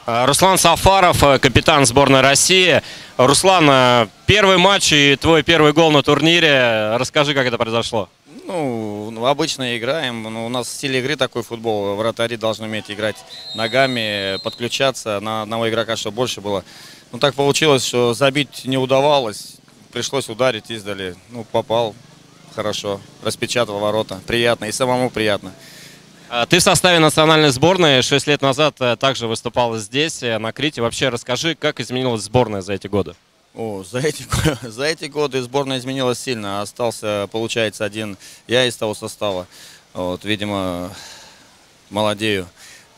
Руслан Сафаров, капитан сборной России. Руслан, первый матч и твой первый гол на турнире. Расскажи, как это произошло. Ну, обычно играем. У нас стиль игры такой футбол. Вратари должны уметь играть ногами, подключаться на одного игрока, чтобы больше было. Ну, так получилось, что забить не удавалось. Пришлось ударить издали. Ну, попал хорошо, распечатал ворота. Приятно и самому приятно. Ты в составе национальной сборной 6 лет назад также выступал здесь, на Крите. Вообще расскажи, как изменилась сборная за эти годы? За эти годы сборная изменилась сильно. Остался, получается, один я из того состава. Видимо, молодею.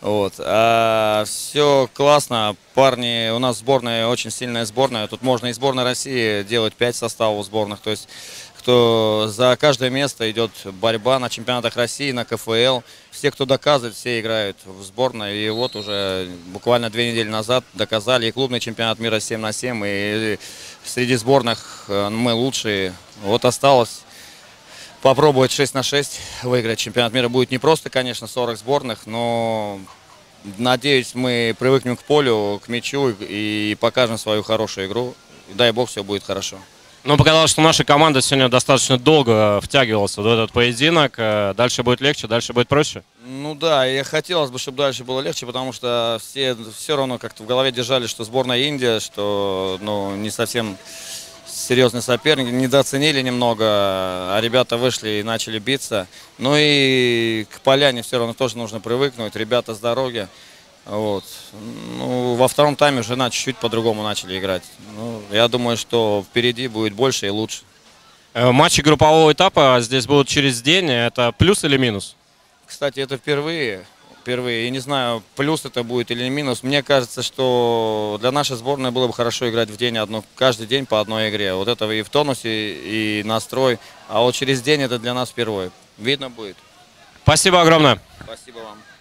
Все классно. Парни, у нас сборная очень сильная сборная. Тут можно и сборная России делать 5 составов сборных. То есть, кто за каждое место идет борьба на чемпионатах России, на КФЛ. Все, кто доказывает, все играют в сборной. И вот уже буквально 2 недели назад доказали и клубный чемпионат мира 7×7. И среди сборных мы лучшие. Вот осталось попробовать 6×6 выиграть чемпионат мира. Будет не просто, конечно, 40 сборных, но надеюсь, мы привыкнем к полю, к мячу и покажем свою хорошую игру. И дай бог, все будет хорошо. Ну, показалось, что наша команда сегодня достаточно долго втягивалась в этот поединок. Дальше будет легче, дальше будет проще? Ну да, и хотелось бы, чтобы дальше было легче, потому что все равно как-то в голове держали, что сборная Индия, что не совсем серьезный соперник, недооценили немного, а ребята вышли и начали биться. Ну и к Поляне все равно тоже нужно привыкнуть, ребята с дороги. Во втором тайме уже чуть-чуть по-другому начали играть. Я думаю, что впереди будет больше и лучше. Матчи группового этапа здесь будут через день. Это плюс или минус? Кстати, это впервые. Я не знаю, плюс это будет или минус. Мне кажется, что для нашей сборной было бы хорошо играть в день каждый день по одной игре. Вот это и в тонусе, и настрой. А вот через день это для нас впервые. Видно будет. Спасибо огромное. Спасибо вам.